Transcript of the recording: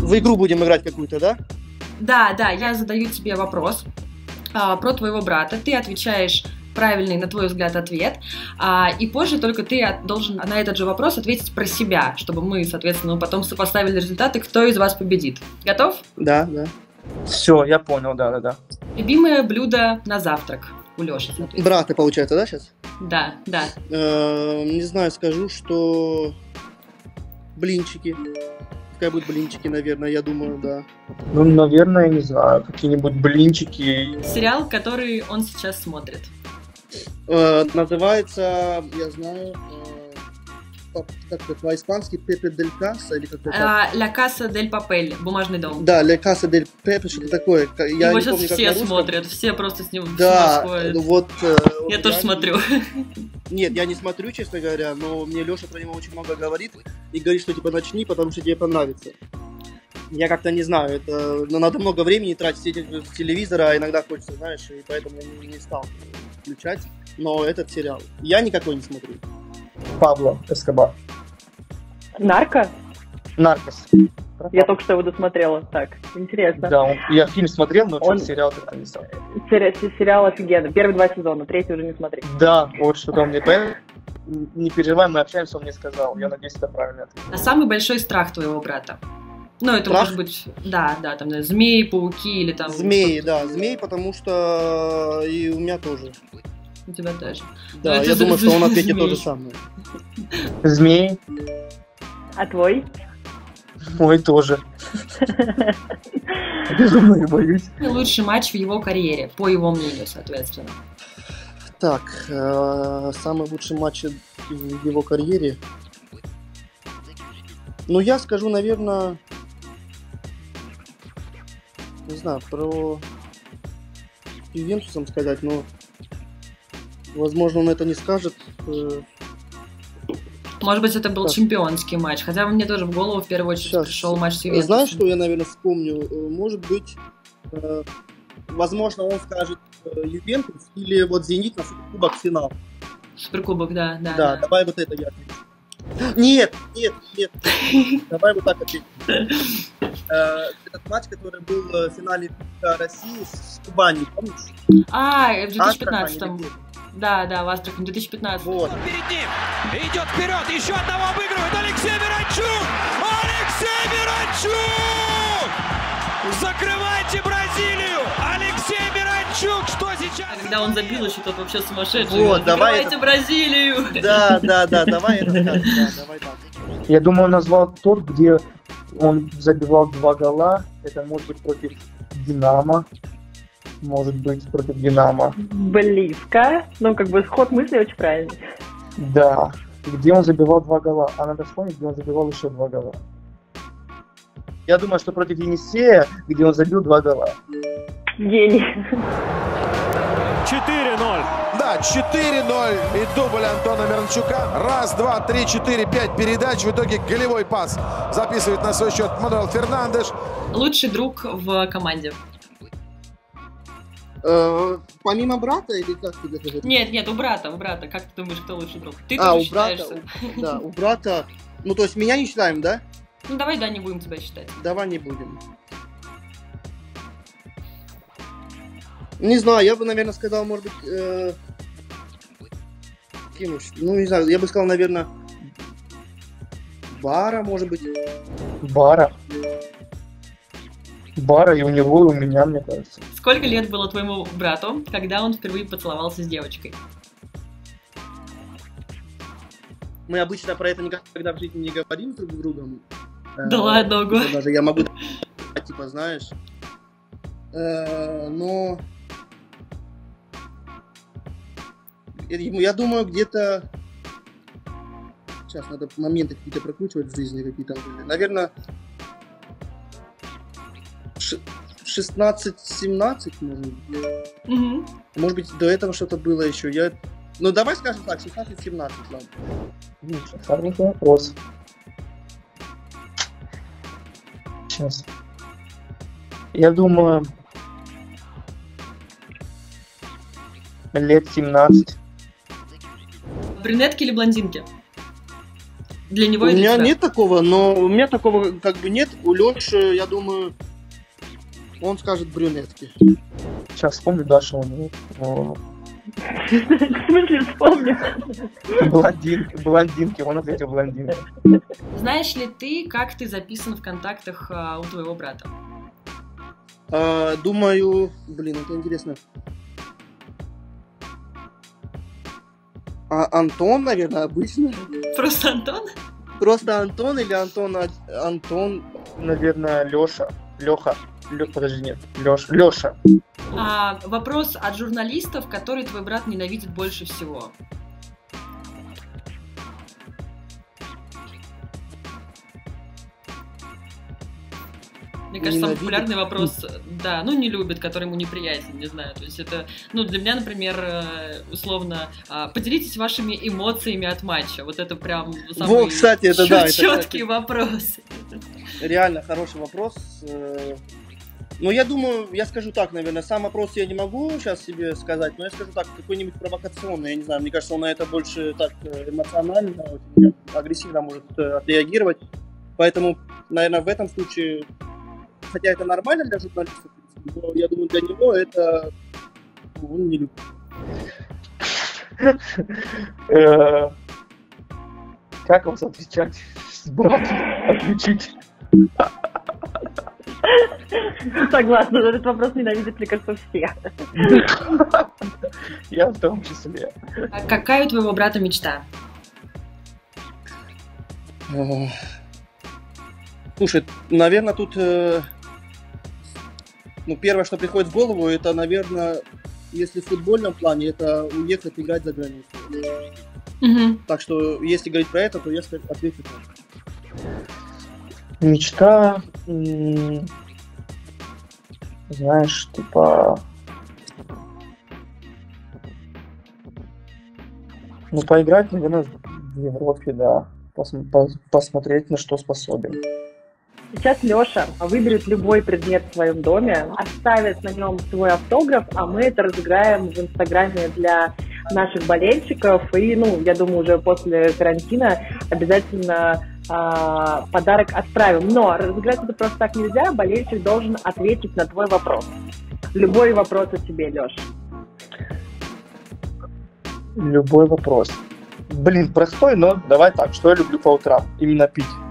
В игру будем играть какую-то, да? Да, я задаю тебе вопрос про твоего брата. Ты отвечаешь правильный, на твой взгляд, ответ, и позже только ты должен на этот же вопрос ответить про себя, чтобы мы, соответственно, потом сопоставили результаты, кто из вас победит. Готов? Да. Все, я понял, да. Любимое блюдо на завтрак у Лёши, соответственно. Брата, получается, да, сейчас? Да. Не знаю, скажу, что блинчики. Пускай будут блинчики, наверное, я думаю, да. Ну, наверное, я не знаю, какие-нибудь блинчики. Сериал, который он сейчас смотрит. Называется, я знаю, как это по-испански, Пепе дель Каса или как-то так. Ля Каса дель Папель, бумажный дом. Да, Ля Каса дель Пепе, что-то такое. Я Его не сейчас помню, все как на смотрят, все просто с ним Да, сходят. вот. Я тоже смотрю. Нет, я не смотрю, честно говоря, но мне Леша про него очень много говорит и говорит, что типа начни, потому что тебе понравится. Я как-то не знаю, это надо много времени тратить, сидеть с телевизора, а иногда хочется, знаешь, и поэтому я не стал включать. Но этот сериал я никакой не смотрю. Пабло Эскобар. Нарко? Наркос. Я только что его досмотрела. Так, интересно. Да, я фильм смотрел, но сериал как-то не стал. Сериал офигенный. Первые 2 сезона, 3 уже не смотри. Да, вот что-то он мне понял. Не переживай, мы общаемся, он мне сказал. Я надеюсь, это правильный ответ. А самый большой страх твоего брата? Ну, это Страх? может быть, да, там, змеи, пауки или там... Змеи, да, змеи, потому что и у меня тоже. У тебя тоже. Да, Ну, я это думаю, что он ответит змеи. то же самое. Змей. А твой? Мой тоже. Безумно боюсь. Лучший матч в его карьере, по его мнению, соответственно. Так, самый лучший матч в его карьере. Ну, я скажу, наверное, не знаю, про Ювентусом сказать, но, возможно, он это не скажет. Может быть, это был Так. чемпионский матч, хотя мне тоже в голову в первую очередь Сейчас. пришел матч с Ювентусом. Знаешь, что я, наверное, вспомню? Может быть, возможно, он скажет Ювентус или вот Зенит на Суперкубок финал. Суперкубок, да. Да, давай вот это я отвечу. Нет. Давай вот так ответим. Этот матч, который был в финале Кубка России с Кубани, помнишь? В 2015-м. Астрахань, Да, в Астрахани, 2015. Вот. Перед ним идет вперед, еще одного обыгрывает Алексей Миранчук! Алексей Миранчук! Закрывайте Бразилию! Алексей Миранчук, что сейчас? А когда он забил, еще тот вообще сумасшедший. Вот, давай Закрывайте Бразилию! Да, давай это скажем, да, давай так. Я думаю, он назвал тот, где он забивал 2 гола. Это может быть против Динамо. Может быть против Динамо. Близко. Ну, как бы ход мысли очень правильный. Да. Где он забивал 2 гола. А надо вспомнить, где он забивал еще 2 гола. Я думаю, что против Енисея, где он забил 2 гола. Гений. 4-0. Да, 4-0 и дубль Антона Миранчука. 1, 2, 3, 4, 5 передач. В итоге голевой пас записывает на свой счет Мануэл Фернандеш. Лучший друг в команде. Помимо брата или как тебе сказать? Нет, у брата. Как ты думаешь, кто лучший друг? Ты У тоже брата, считаешься. да, у брата. Ну, то есть меня не считаем, да? Ну, давай, не будем тебя считать. Давай не будем. Не знаю, я бы, наверное, сказал, может быть, ну, не знаю, я бы сказал, наверное, Бара, может быть. Бара и у него, и у меня, мне кажется. Сколько лет было твоему брату, когда он впервые поцеловался с девочкой? Мы обычно про это никогда в жизни не говорим друг с другом. Да ладно, ого. Даже я могу, типа, знаешь. Но... Я думаю, где-то... Сейчас надо моменты какие-то прокручивать в жизни, какие там были. Наверное, 16-17, может быть. Угу. Может быть, до этого что-то было еще. Ну, давай скажем так, 16-17, ладно. Хороший вопрос. Сейчас. Я думаю, лет 17. Брюнетки или блондинки? Для него У и для меня тебя? нет такого, но у меня такого как бы нет. У Лёши, я думаю, он скажет брюнетки. Сейчас вспомню, Даша у него. В смысле, вспомнил? Блондинки, он ответил блондинки. Знаешь ли ты, как ты записан в контактах у твоего брата? Думаю, блин, это интересно. Антон, наверное, обычно. Просто Антон? Просто Антон или Антон. Наверное, Леша. Подожди, нет. Леша. Вопрос от журналистов, который твой брат ненавидит больше всего. Мне кажется, самый популярный вопрос, да, ну, не любит, который ему неприятен, не знаю, то есть это, ну, для меня, например, условно, поделитесь вашими эмоциями от матча, вот это прям самый кстати, это, да, четкий вопрос. Реально хороший вопрос. Ну, я думаю, я скажу так, наверное, сам вопрос я не могу сейчас себе сказать, но я скажу так, какой-нибудь провокационный, я не знаю, мне кажется, он на это больше так эмоционально, очень агрессивно может отреагировать, поэтому, наверное, в этом случае, хотя это нормально для журналистов, но я думаю, для него это он не любит. Как вас отвечать с братом? Отключить? Согласна, этот вопрос ненавидят, мне кажется, все. Я в том числе. А какая у твоего брата мечта? Слушай, наверное, тут первое, что приходит в голову, это, наверное, если в футбольном плане, это уехать играть за границу. Угу. Так что, если говорить про это, то я отвечу так. Мечта, знаешь, типа, поиграть, наверное, в Европе, да, посмотреть, на что способен. Сейчас Леша выберет любой предмет в своем доме, оставит на нем свой автограф, а мы это разыграем в Инстаграме для наших болельщиков. И, я думаю, уже после карантина обязательно подарок отправим. Но разыграть это просто так нельзя, болельщик должен ответить на твой вопрос. Любой вопрос о тебе, Леша. Любой вопрос. Блин, простой, но давай так, что я люблю по утрам? Именно пить.